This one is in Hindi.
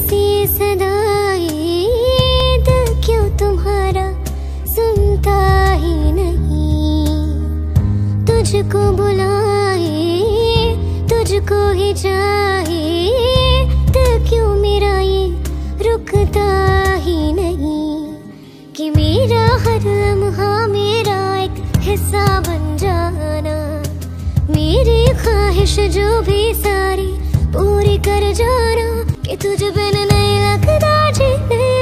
सी सदाएं, दिल क्यों तुम्हारा सुनता ही नहीं। तुझको बुलाए, तुझको ही चाहे, दिल क्यों मेरा ये रुकता ही नहीं। कि मेरा हर लम्हा मेरा एक हिस्सा बन जाना, मेरी ख्वाहिश जो भी सारी पूरी कर जाना। कि तुझ बिन नहीं लगता जीने